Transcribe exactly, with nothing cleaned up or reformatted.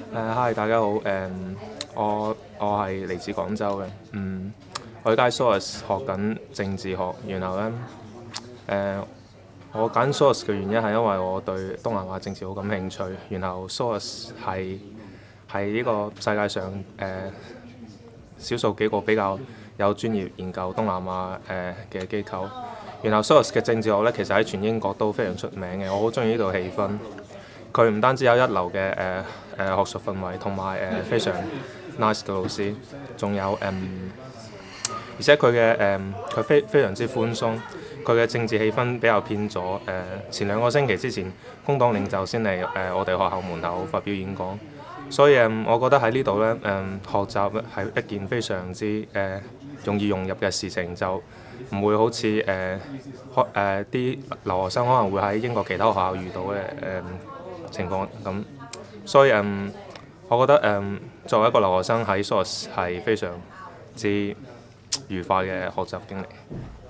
誒，hi，大家好。誒、我我係嚟自廣州嘅。嗯，我而家喺 S O A S 學緊政治學，然後咧誒、我揀 S O A S 嘅原因係因為我對東南亞政治好感興趣，然後 S O A S 係係呢個世界上誒少數幾個比較有專業研究東南亞誒嘅機構。然後 S O A S 嘅政治學咧，其實喺全英國都非常出名嘅，我好中意呢度氣氛。佢唔單止有一流嘅誒誒學術氛圍，同埋誒非常 nice 嘅老師，仲有誒、嗯，而且佢嘅誒佢非非常之寬鬆，佢嘅政治氣氛比較偏左。誒、呃、前兩個星期之前，工黨領袖先嚟誒我哋學校門口發表演講，所以誒、嗯、我覺得喺呢度咧誒學習係一件非常之誒、呃、容易融入嘅事情，就唔會好似誒學誒啲留學生可能會喺英國其他學校遇到嘅誒。呃情況咁，所以嗯，我覺得誒作為一個留學生喺 S O A S 係非常之愉快嘅學習經歷。